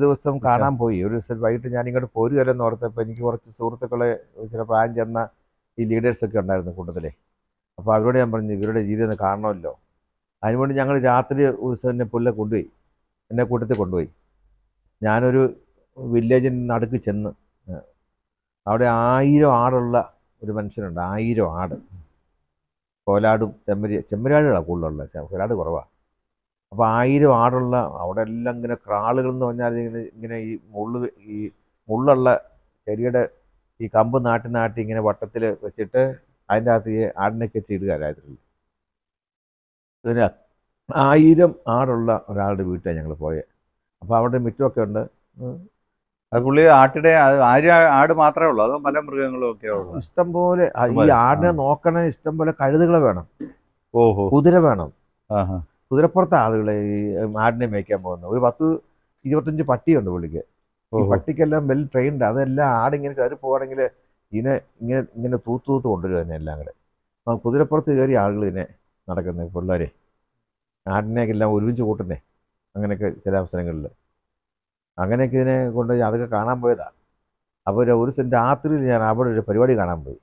ദിവസം കാണാൻ പോയി. ഒരു ദിവസം വൈകിട്ട് ഞാനിങ്ങോട്ട് പോരുകയല്ലെന്ന് ഓർത്തപ്പോൾ എനിക്ക് കുറച്ച് സുഹൃത്തുക്കളെ ചില പ്രായം ചെന്ന ഈ ലീഡേഴ്സൊക്കെ ഉണ്ടായിരുന്നു കൂട്ടത്തിലെ. അപ്പോൾ അവരോട് ഞാൻ പറഞ്ഞു ഇവരുടെ ജീവിതം ഒന്ന് കാണണമല്ലോ. അതിനുവേണ്ടി ഞങ്ങൾ രാത്രി ഒരു ദിവസം എന്നെ കൊണ്ടുപോയി, എന്നെ കൂട്ടത്തിൽ കൊണ്ടുപോയി. ഞാനൊരു വില്ലേജിന് നടുക്ക് ചെന്ന് അവിടെ 1000 ആടുള്ള ഒരു മനുഷ്യനുണ്ട്. 1000 ആട്, കോലാടും ചെമ്മരിയാടുകളാണ് കൂടുതലുള്ള, കോലാട് കുറവാണ്. അപ്പോൾ 1000 ആടുള്ള അവിടെ എല്ലാം ഇങ്ങനെ ക്രാളുകൾ എന്ന് പറഞ്ഞാൽ ഇങ്ങനെ ഈ മുള്ളുള്ള ചെടിയുടെ ഈ കമ്പ് നാട്ടി ഇങ്ങനെ വട്ടത്തിൽ വെച്ചിട്ട് അതിൻ്റെ അകത്ത് ഈ ആടിനൊക്കെ ഇടുക രാത്രി. പിന്നെ 1000 ആടുള്ള ഒരാളുടെ വീട്ടിലാണ് ഞങ്ങൾ പോയത്. അപ്പോൾ അവിടെ മിറ്റമൊക്കെ ഉണ്ട്. അത് പുള്ളി ആട് മാത്രമേ ഉള്ളൂ, അതോ പല മൃഗങ്ങളും ഒക്കെ ഉള്ളൂ? ഇഷ്ടംപോലെ. ഈ ആടിനെ നോക്കണ ഇഷ്ടംപോലെ കഴുതുകളെ വേണം, കുതിര വേണം. കുതിരപ്പുറത്തെ ആളുകളെ ഈ ആടിനെ മേയ്ക്കാൻ പോകുന്നത്. ഒരു 10-25 പട്ടിയുണ്ട് പുള്ളിക്ക്. ഈ പട്ടിക്കെല്ലാം വെൽ ട്രെയിൻഡ്. അതെല്ലാം ആടിങ്ങനെ ചരി പോവുകയാണെങ്കിൽ ഇങ്ങനെ തൂത്ത് കൊണ്ടുവരും അതിനെ എല്ലാം കൂടെ. കുതിരപ്പുറത്ത് കയറി ആളുകൾ ഇതിനെ നടക്കുന്നത്, പിള്ളേരെ ആടിനെയൊക്കെല്ലാം ഒരുമിച്ച് കൂട്ടുന്നേ. അങ്ങനെയൊക്കെ ചില അവസരങ്ങളിൽ അങ്ങനെയൊക്കെ ഇതിനെ കൊണ്ട് അതൊക്കെ കാണാൻ പോയതാണ്. അപ്പോൾ ഒരു രാത്രിയിൽ ഞാൻ അവിടെ ഒരു പരിപാടി കാണാൻ പോയി.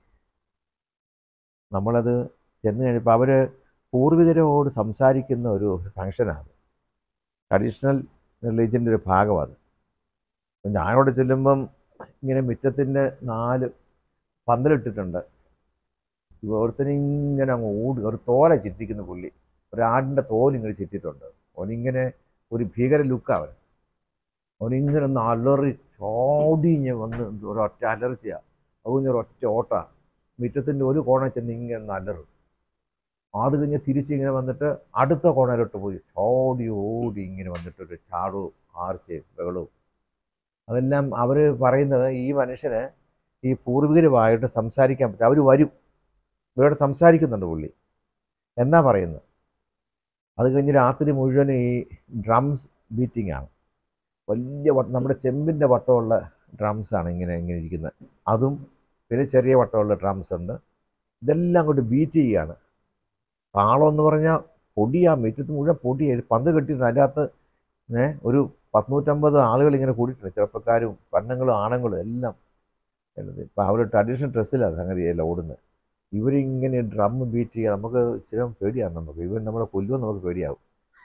നമ്മളത് ചെന്ന് കഴിഞ്ഞപ്പോൾ അവർ പൂർവികരോട് സംസാരിക്കുന്ന ഒരു ഫങ്ഷനാണ്. ട്രഡീഷണൽ റിലീജിയൻ്റെ ഒരു ഭാഗമാണ്. ഞാനവിടെ ചെല്ലുമ്പം ഇങ്ങനെ മുറ്റത്തിൻ്റെ 4 പന്തലിട്ടിട്ടുണ്ട്. ഓരോരുത്തരിങ്ങനെ അങ്ങ് ഒരു തോല ചിറ്റിക്കുന്ന പുള്ളി, ഒരാടിൻ്റെ തോലിങ്ങനെ ചിറ്റിട്ടുണ്ട്. അവനിങ്ങനെ ഒരു ഭീകര ലുക്കാണ്. അവനിങ്ങനെ ഒന്ന് അലറി ചോടി വന്ന് ഒരൊറ്റ അലർച്ചയാണ്. അതുകൊണ്ടൊരൊറ്റ ഓട്ട മുറ്റത്തിൻ്റെ ഒരു കോണ ചെന്ന് ഇങ്ങനെ അലറും. അത് കഴിഞ്ഞ് തിരിച്ചിങ്ങനെ വന്നിട്ട് അടുത്ത കോണയിലോട്ട് പോയി ഓടി ഇങ്ങനെ വന്നിട്ട് ഒരു ചാടവും ആർച്ചയും ബഹളവും. അതെല്ലാം അവർ പറയുന്നത് ഈ മനുഷ്യന് ഈ പൂർവികരുമായിട്ട് സംസാരിക്കാൻ പറ്റും. അവർ വരും, ഇവരോട് സംസാരിക്കുന്നുണ്ട് പുള്ളി എന്നാ പറയുന്നത്. അത് കഴിഞ്ഞ് രാത്രി മുഴുവൻ ഈ ഡ്രംസ് ബീറ്റിംഗ് ആണ്. വലിയ നമ്മുടെ ചെമ്പിൻ്റെ വട്ടമുള്ള ഡ്രംസാണ് ഇങ്ങനെ ഇരിക്കുന്നത്. അതും പിന്നെ ചെറിയ വട്ടമുള്ള ഡ്രംസ് ഉണ്ട്. ഇതെല്ലാം കൊണ്ട് ബീറ്റ് ചെയ്യുകയാണ്. താളം എന്ന് പറഞ്ഞാൽ പൊടിയാ, മുറ്റത്ത് മുഴുവൻ പൊടിയായി പന്ത് കെട്ടിയിട്ടുണ്ട്. അതിൻ്റെ അകത്ത് ഒരു 100-150 ആളുകൾ ഇങ്ങനെ കൂടിയിട്ടുണ്ട്, ചെറുപ്പക്കാരും പെണ്ണുങ്ങളും ആണുങ്ങളും എല്ലാം. ഇപ്പം അവർ ട്രഡീഷണൽ ഡ്രസ്സിലാണ് സംഗതിയല്ല ഓടുന്നത്. ഇവരിങ്ങനെ ഡ്രം ബീറ്റ് ചെയ്യുക. നമുക്ക് ഇച്ചിരി പേടിയാണ്. ഇവർ നമ്മളെ കൊല്ലുമെന്ന് നമുക്ക് പേടിയാവും.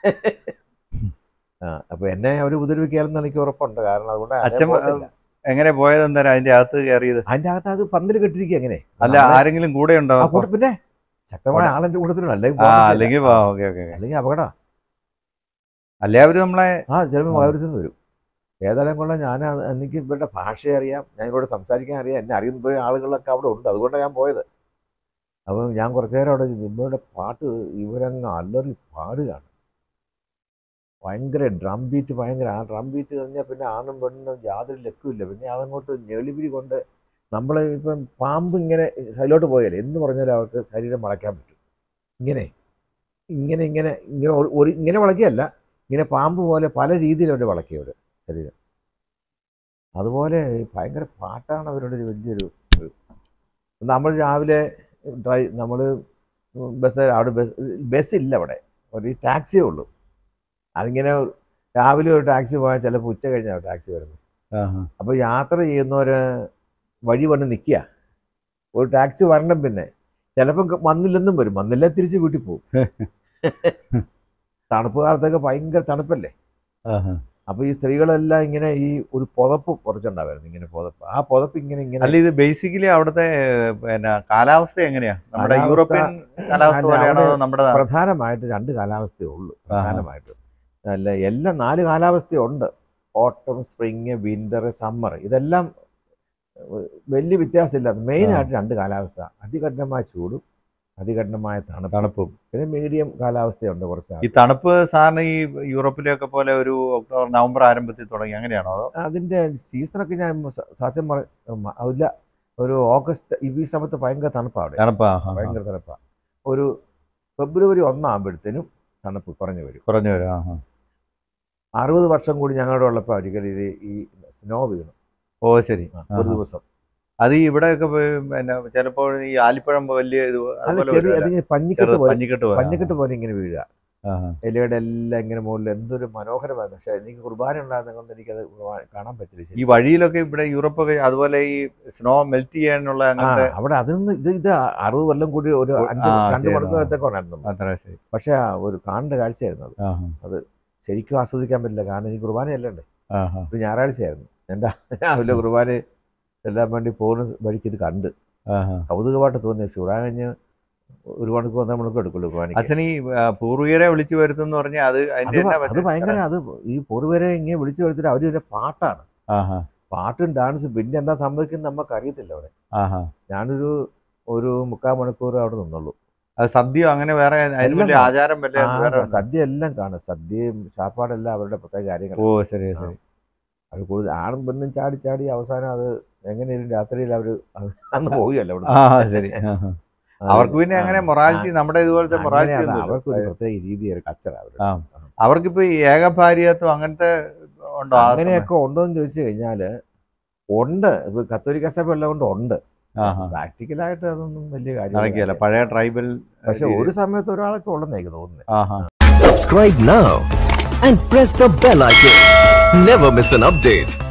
അപ്പോൾ എന്നെ അവർ ഉപദ്രവിക്കാമെന്ന് എനിക്ക് ഉറപ്പുണ്ട്. കാരണം അതുകൊണ്ട് എങ്ങനെ പോയത്? എന്തായാലും അതിൻ്റെ അകത്ത് കയറിയത്? അതിൻ്റെ അകത്ത് അത് പന്തൽ കെട്ടിരിക്കുക. എങ്ങനെ അല്ല, ആരെങ്കിലും കൂടെ ഉണ്ടോ? പിന്നെ ശക്തമായ ആളിൻ്റെ കൂട്ടത്തിലുണ്ട്, അല്ലെങ്കിൽ അപകടം. അല്ലേ അവർ നമ്മളെ ചിലപ്പോൾ വൈറസിന്ന് വരും. ഏതായാലും കൊള്ളാം. ഞാൻ എനിക്ക് ഇവരുടെ ഭാഷ അറിയാം, ഞാൻ ഇവരോട് സംസാരിക്കാൻ അറിയാം, എന്നെ അറിയുന്ന ആളുകളൊക്കെ അവിടെ ഉണ്ട്. അതുകൊണ്ടാണ് ഞാൻ പോയത്. അപ്പോൾ ഞാൻ കുറച്ചു നേരം അവിടെ ഇവരുടെ പാട്ട് ഇവരങ്ങ് അല്ലറി പാടുകയാണ്. ഭയങ്കര ഡ്രം ബീറ്റ്, ഭയങ്കര. ആ ഡ്രം ബീറ്റ് കഴിഞ്ഞാൽ പിന്നെ ആണും പെണ്ണും യാതൊരു ലക്കുമില്ല. പിന്നെ അതങ്ങോട്ട് ഞെളിപിരി കൊണ്ട് നമ്മൾ ഇപ്പം പാമ്പ് ഇങ്ങനെ സൈലോട്ട് പോയാലേ എന്ന് പറഞ്ഞാൽ അവർക്ക് ശരീരം വളയ്ക്കാൻ പറ്റും. ഇങ്ങനെ വളയ്ക്കുകയല്ല, ഇങ്ങനെ പാമ്പ് പോലെ പല രീതിയിൽ അവർ വളയ്ക്കുക അവർ ശരീരം. അതുപോലെ ഭയങ്കര പാട്ടാണ് അവരുടെ വലിയൊരു. നമ്മൾ രാവിലെ നമ്മൾ അവിടെ ബസ്സില്ല, അവിടെ ഒരു ടാക്സിയേ ഉള്ളൂ. അതിങ്ങനെ രാവിലെ ഒരു ടാക്സി പോയാൽ ചിലപ്പോൾ ഉച്ച കഴിഞ്ഞാൽ ടാക്സി വരുന്നത്. അപ്പോൾ യാത്ര ചെയ്യുന്നവർ വഴി വന്ന് നിൽക്കുക. ഒരു ടാക്സി വരണം, പിന്നെ ചിലപ്പം വന്നില്ലെന്നും വരും, വന്നില്ല തിരിച്ച് വീട്ടിൽ പോകും. തണുപ്പ് കാലത്തൊക്കെ ഭയങ്കര തണുപ്പല്ലേ. അപ്പോൾ ഈ സ്ത്രീകളെല്ലാം ഇങ്ങനെ ഈ ഒരു പുതപ്പ് കുറച്ചുണ്ടാവായിരുന്നു, ഇങ്ങനെ പുതപ്പ്. ആ പുതപ്പ് ഇങ്ങനെ. അല്ല, ഇത് ബേസിക്കലി അവിടുത്തെ പിന്നെ കാലാവസ്ഥ എങ്ങനെയാ? നമ്മുടെ യൂറോപ്യൻ കാലാവസ്ഥ? പ്രധാനമായിട്ട് 2 കാലാവസ്ഥയേ ഉള്ളൂ പ്രധാനമായിട്ട്. അല്ല, എല്ലാം 4 കാലാവസ്ഥയുണ്ട്. ഓട്ടം, സ്പ്രിങ്, വിന്റർ, സമ്മർ. ഇതെല്ലാം വലിയ വ്യത്യാസമില്ല. മെയിനായിട്ട് 2 കാലാവസ്ഥ, അതികഠിനമായ ചൂടും അതികഠിനമായ തണുപ്പും. പിന്നെ മീഡിയം കാലാവസ്ഥയുണ്ട് കുറച്ച്. ഈ തണുപ്പ് സാറിന് ഈ യൂറോപ്പിലൊക്കെ പോലെ ഒരു ഒക്ടോബർ നവംബർ ആരംഭത്തിൽ തുടങ്ങി അങ്ങനെയാണോ? അതിൻ്റെ സീസണൊക്കെ ഞാൻ സത്യം ഇല്ല, ഒരു ഓഗസ്റ്റ് ഈ സമയത്ത് ഭയങ്കര തണുപ്പാണ് അവിടെ. ഭയങ്കര തണുപ്പാണ്. ഒരു ഫെബ്രുവരി 1 ആകുമ്പോഴത്തേനും തണുപ്പ് കുറഞ്ഞു വരും. 60 വർഷം കൂടി ഞങ്ങളുടെ ഉള്ളപ്പോൾ ഒരിക്കലും ഈ സ്നോ വീണു. ശരി. ഒരു ദിവസം. അത് ഇവിടെയൊക്കെ പിന്നെ ചിലപ്പോൾ ഈ ആലിപ്പഴം വലിയ ചെറിയ പഞ്ഞിക്കെട്ട് പോലെ ഇങ്ങനെ വീഴുക. ഇലയുടെ എല്ലാം ഇങ്ങനെ മുകളിൽ എന്തൊരു മനോഹരമായിരുന്നു. പക്ഷെ എനിക്ക് കുർബാന ഉണ്ടായിരുന്നത് കൊണ്ട് എനിക്കത് കാണാൻ പറ്റില്ല. ഈ വഴിയിലൊക്കെ ഇവിടെ യൂറോപ്പൊക്കെ അതുപോലെ ഈ സ്നോ മെൽറ്റ് ചെയ്യാനുള്ള അവിടെ അതിനൊന്ന് ഇത് 60 കൊല്ലം കൂടി ഒരു 2 മണിക്കൂറത്തൊക്കെ ഉണ്ടായിരുന്നു. പക്ഷെ ഒരു കാണേണ്ട കാഴ്ചയായിരുന്നു അത് ശരിക്കും ആസ്വദിക്കാൻ പറ്റില്ല. കാരണം ഈ കുർബാനയല്ലേ ഒരു ഞായറാഴ്ചയായിരുന്നു. എൻ്റെ രാവിലെ കുർബാന എല്ലാം വേണ്ടി പോകുന്ന വഴിക്ക് ഇത് കണ്ട് കൗതുകമായിട്ട് തോന്നി. കുർബാന കഴിഞ്ഞ് 1 മണിക്കൂർ 1.5 മണിക്കൂർ എടുക്കുള്ളൂ കുർബാനയ്ക്ക്. അച്ഛൻ ഈ പൂർവികരെ വിളിച്ചു വരുത്തുന്ന പറഞ്ഞാൽ അത് ഭയങ്കര അത് ഈ പൂർവികരെ ഇങ്ങനെ വിളിച്ചു വരുത്തിട്ട് അവരൊരു പാട്ടാണ്, പാട്ടും ഡാൻസും. പിന്നെ എന്താ സംഭവിക്കുന്നത് നമുക്ക് അറിയത്തില്ല അവിടെ. ഞാനൊരു 3/4 മണിക്കൂർ അവിടെ നിന്നുള്ളൂ. അത് സദ്യ അങ്ങനെ വേറെ ആചാരം സദ്യ എല്ലാം കാണും. സദ്യയും ചാപ്പാടെല്ലാം അവരുടെ പ്രത്യേക കാര്യങ്ങൾ. അത് കൂടുതൽ ആണും പെണ്ണും ചാടി ചാടി അവസാനം അത് എങ്ങനെയും രാത്രിയിൽ അവർ അന്ന് പോവുകയല്ല അവിടെ. അവർക്ക് പിന്നെ അങ്ങനെ മൊറാലിറ്റി നമ്മുടെ ഇതുപോലത്തെ മൊറാലിറ്റി അവർക്ക് ഒരു പ്രത്യേക രീതി കച്ചറ. അവർക്കിപ്പോ ഈ ഏകഭാര്യത്വം അങ്ങനത്തെ ഉണ്ടോ? അങ്ങനെയൊക്കെ ഉണ്ടോ എന്ന് ചോദിച്ചു കഴിഞ്ഞാല് ഉണ്ട്. ഇപ്പൊ കത്തോലിക്ക സഭ ഉള്ളത് കൊണ്ട് ഉണ്ട്. പ്രാക്ടിക്കലായിട്ട് അതൊന്നും വലിയ കാര്യമല്ല. പഴയ ട്രൈബൽ. പക്ഷെ ഒരു സമയത്ത് ഒരാളൊക്കെ ഉള്ളെന്ന് എനിക്ക് തോന്നുന്നത്. Subscribe now and press the bell icon. Never miss an update.